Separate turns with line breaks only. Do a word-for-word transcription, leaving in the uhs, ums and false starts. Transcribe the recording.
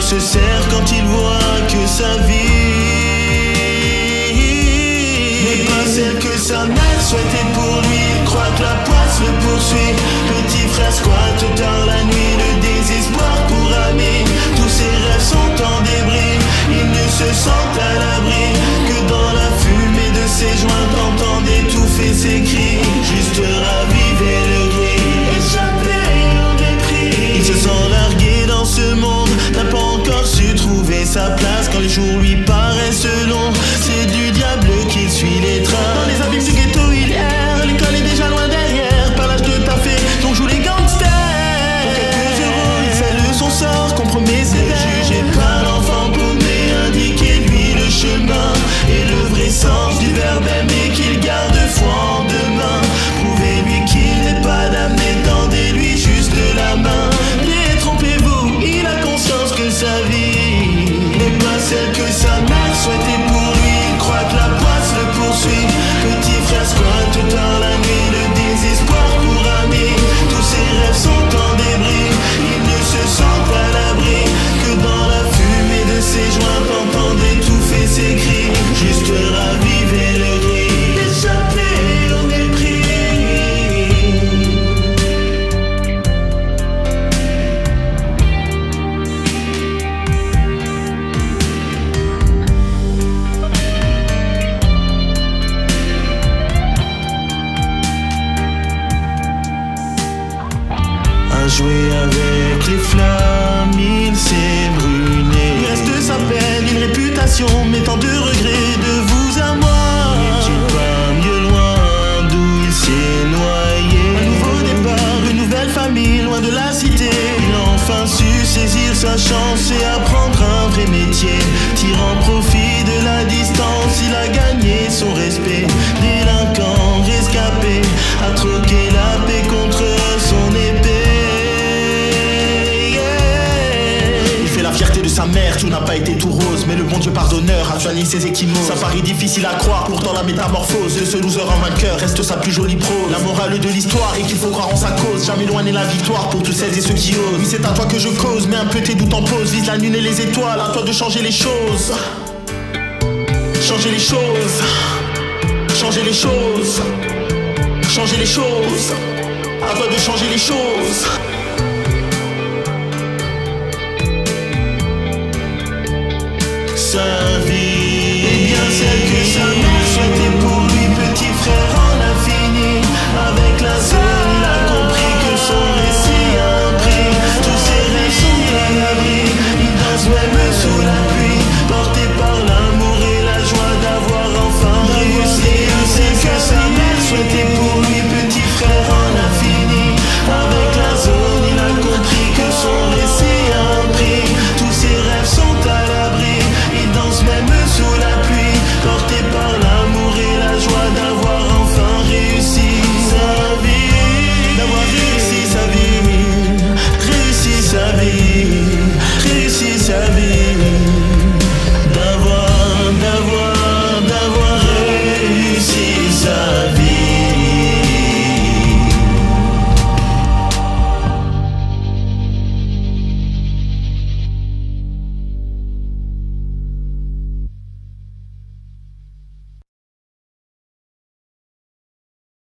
cœur se serre quand il voit que sa vie n'est pas celle que sa mère souhaitait pour lui. Il croit que la poisse le poursuit. Petit frère squatte tard la nuit, le désespoir pour ami. Tous ses rêves sont en débris. Il ne se sent à l'abri que dans la fumée de ses joints, t'entends étouffer ses cris. Juste raviver le gris, échapper au mépris. Il se sent largué dans ce monde, n'a pas encore su trouver sa place. Quand les jours lui paraissent longs, c'est du diable qu'il suit les trains. Dans les abîmes du ghetto il erre, l'école est déjà loin derrière. Par l'âge de taffer, dont jouent les gangsters. Pour quelques euros il scelle son sort, compromet ses rêves. Ne jugez pas l'enfant paumé, indiquez-lui le chemin et le vrai sens du verbe aimer, qu'il garde foi en demain. Prouvez-lui qu'il n'est pas damné, tendez-lui juste la main. Détrompez-vous, il a conscience que sa vie n'est pas celle que sa mère souhaitait pour lui. Il croit que la poisse le poursuit. Petit frère squatte dans la nuit, le désespoir pour ami. Tous ses rêves sont en débris. Il ne se sent à l'abri que dans la fumée de ses joints, t'entends étouffer ses cris. Juste raviver le gris, échapper au mépris. À jouer avec les flammes, il s'est brûlé. Il reste sa peine, une réputation, mais tant de regrets de vous à moi. N'est-il pas mieux loin d'où il s'est noyé? Un nouveau départ, une nouvelle famille, loin de la cité. Il a enfin su saisir sa chance et apprendre un vrai métier. Tirant profit de la distance, il a gagné son respect. Délinquant, rescapé, a troqué la paix contre son épée. La fierté de sa mère, tout n'a pas été tout rose, mais le bon Dieu pardonneur a soigné ses échymoses. Ça paraît difficile à croire, pourtant la métamorphose de ce loser en vainqueur reste sa plus jolie prose. La morale de l'histoire est qu'il faut croire en sa cause, jamais loin n'est la victoire pour tous celles et ceux qui osent. Oui, c'est à toi que je cause, mais un peu tes doutes en pause. Vise la lune et les étoiles, à toi de changer les choses. Changer les choses. Changer les choses. Changer les choses. À toi de changer les choses. Ça